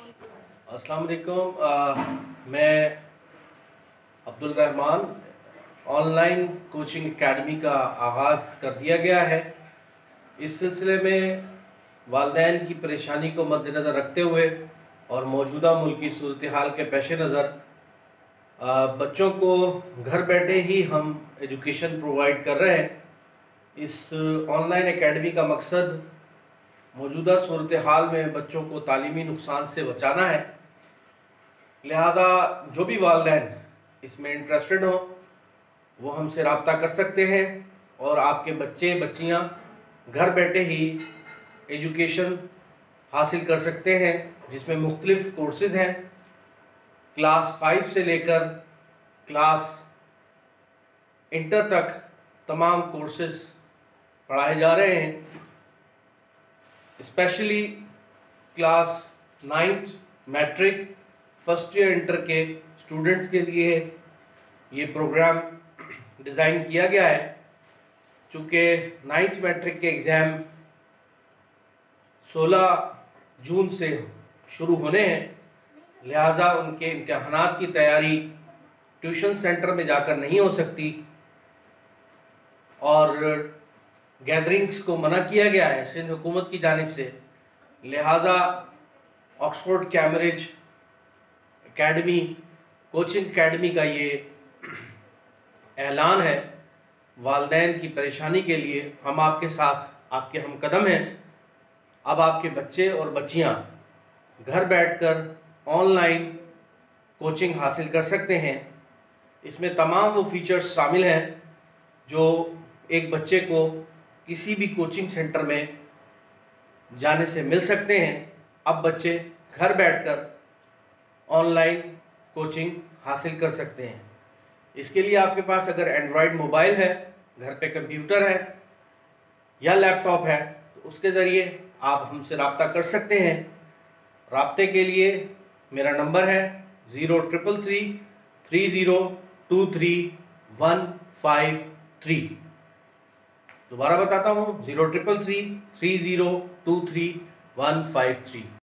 अस्सलाम वालेकुम। मैं Abdul Rahman. Online coaching academy का आगाज़ कर दिया गया है। इस सिलसिले में वालिदैन की परेशानी को मद्देनज़र रखते हुए और मौजूदा मुल्की सूरत हाल के पेश नज़र बच्चों को घर बैठे ही हम एजुकेशन प्रोवाइड कर रहे हैं। इस ऑनलाइन एकेडमी का मकसद मौजूदा सूरत हाल में बच्चों को तालीमी नुकसान से बचाना है। लिहाजा जो भी वालिदैन इसमें इंटरेस्टेड हों वो हमसे रब्ता कर सकते हैं और आपके बच्चे बच्चियां घर बैठे ही एजुकेशन हासिल कर सकते हैं, जिसमें मुख्तलिफ़ कोर्सेज़ हैं। क्लास 5 से लेकर क्लास इंटर तक तमाम कोर्सेज़ पढ़ाए जा रहे हैं। Specially class 9th matric first year inter के स्टूडेंट्स के लिए ये प्रोग्राम डिज़ाइन किया गया है। चूँकि 9th मैट्रिक के एग्ज़ाम 16 जून से शुरू होने हैं, लिहाजा उनके इम्तहानात की तैयारी ट्यूशन सेंटर में जाकर नहीं हो सकती और गैदरिंग्स को मना किया गया है सिंध हुकूमत की जानिब से। लिहाजा Oxford Cambridge academy coaching academy का ये ऐलान है। वालिदैन की परेशानी के लिए हम आपके साथ, आपके हम कदम हैं। अब आपके बच्चे और बच्चियां घर बैठकर ऑनलाइन कोचिंग हासिल कर सकते हैं। इसमें तमाम वो फीचर्स शामिल हैं जो एक बच्चे को किसी भी कोचिंग सेंटर में जाने से मिल सकते हैं। अब बच्चे घर बैठकर ऑनलाइन कोचिंग हासिल कर सकते हैं। इसके लिए आपके पास अगर एंड्रॉयड मोबाइल है, घर पे कंप्यूटर है या लैपटॉप है, तो उसके ज़रिए आप हमसे रब्ता कर सकते हैं। रब्ते के लिए मेरा नंबर है 0333 3023153। दोबारा बताता हूँ 0333 3023153।